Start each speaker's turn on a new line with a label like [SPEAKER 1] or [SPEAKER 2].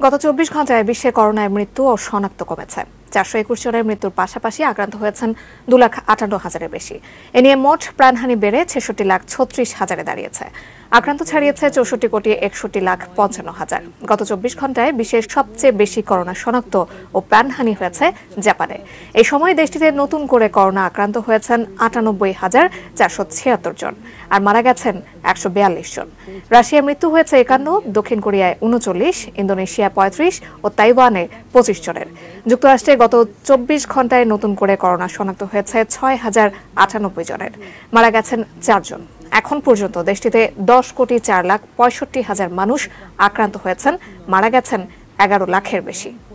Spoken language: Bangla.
[SPEAKER 1] গত ২৪ ঘন্টায় বিশ্বে করোনায় মৃত্যু ও শনাক্ত কমেছে। ৪২১ জনের মৃত্যুর পাশাপাশি আক্রান্ত হয়েছেন ২,৫৮,০০০-এর বেশি। এ নিয়ে মোট প্রাণহানি বেড়ে ৬৬,৩৬,০০০-এ দাঁড়িয়েছে। আক্রান্ত ছাড়িয়েছে ৬৪,৬১,৫৫,০০০। গত ২৪ ঘন্টায় বিশ্বের সবচেয়ে বেশি করোনা শনাক্ত ও প্রাণহানি হয়েছে জাপানে। এই সময় দেশটিতে নতুন করে করোনা আক্রান্ত হয়েছেন ৯৮,৪৭৬ জন আর মারা গেছেন ১৪২ জন। রাশিয়ায় মৃত্যু হয়েছে ৫১, দক্ষিণ কোরিয়ায় ৩৯, ইন্দোনেশিয়া ৩৫ ও তাইওয়ানে ২৫ জনের। যুক্তরাষ্ট্রে গত ২৪ ঘন্টায় নতুন করে করোনা শনাক্ত হয়েছে ৬,০৯৮ জনের, মারা গেছেন ৪ জন। এখন পর্যন্ত দেশটিতে ১০,৪,৬৫,০০০ মানুষ আক্রান্ত হয়েছেন, মারা গেছেন ১১ লাখের বেশি।